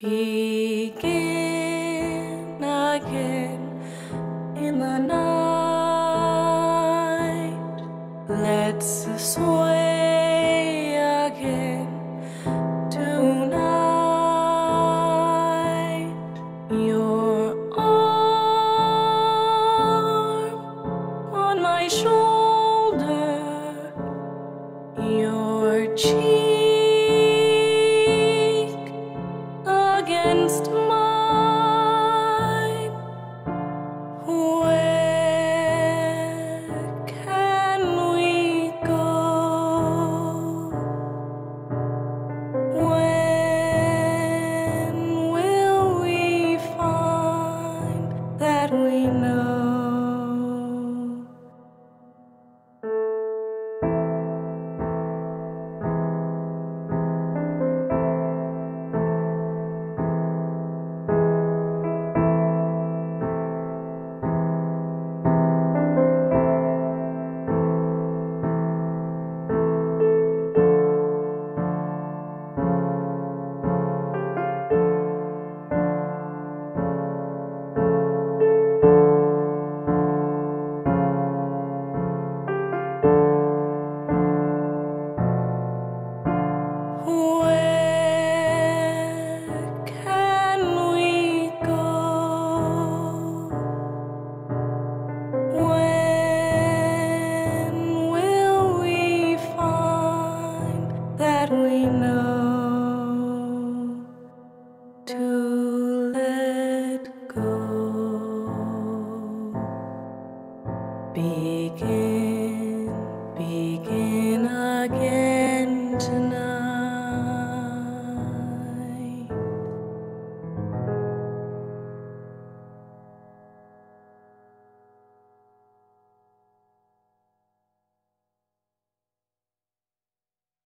Begin again in the night. Let's sway again tonight. Your arm on my shoulder, your cheek against mine. Where can we go? When will we find that we know? We know to